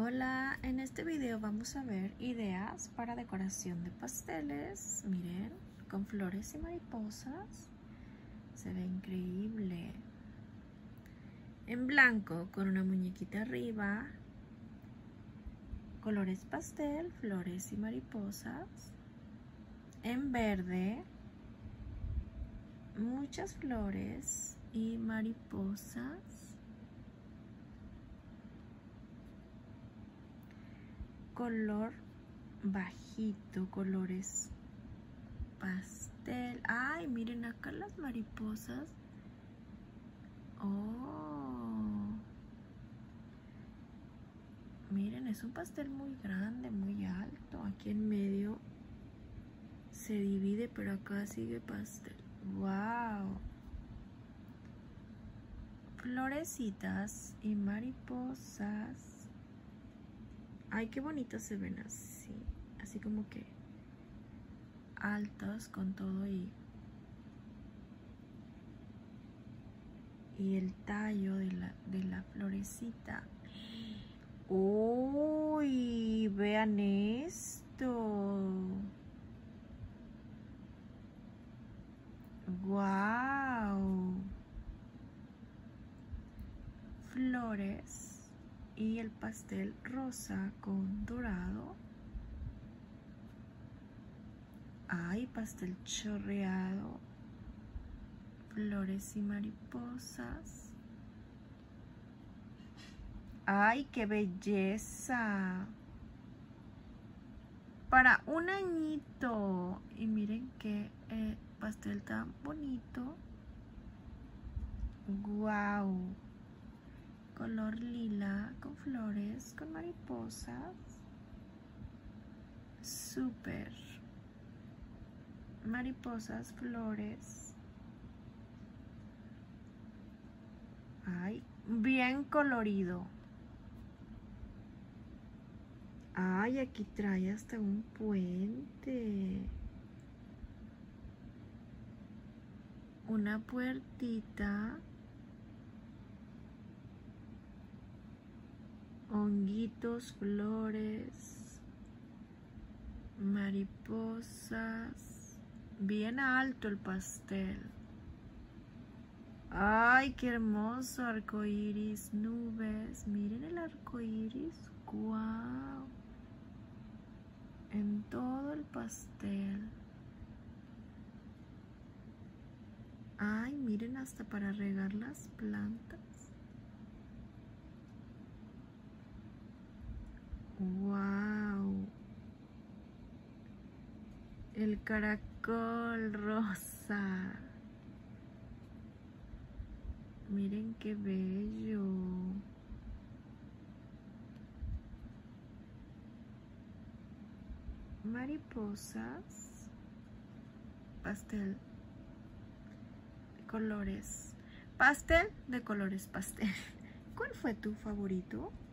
Hola, en este video vamos a ver ideas para decoración de pasteles. Miren, con flores y mariposas. Se ve increíble. En blanco, con una muñequita arriba. Colores pastel, flores y mariposas. En verde, muchas flores y mariposas. Color bajito, colores pastel. Ay, miren acá las mariposas. Oh, miren, es un pastel muy grande, muy alto. Aquí en medio se divide, pero acá sigue pastel. Wow. Florecitas y mariposas. Ay, qué bonitas se ven así. Así como que altas con todo y el tallo de la florecita. Uy, vean esto. Wow. Flores y el pastel rosa con dorado. Ay, pastel chorreado. Flores y mariposas. ¡Ay, qué belleza! Para un añito. Y miren qué pastel tan bonito. ¡Guau! Color lila con flores, con mariposas. Súper. Mariposas, flores. Ay, bien colorido. Ay, aquí trae hasta un puente. Una puertita. Honguitos, flores. Mariposas. Bien alto el pastel. Ay, qué hermoso arco iris, nubes. Miren el arco iris. Guau. En todo el pastel. Ay, miren, hasta para regar las plantas. Wow. El caracol rosa. Miren qué bello. Mariposas. Pastel de colores. Pastel de colores pastel. ¿Cuál fue tu favorito?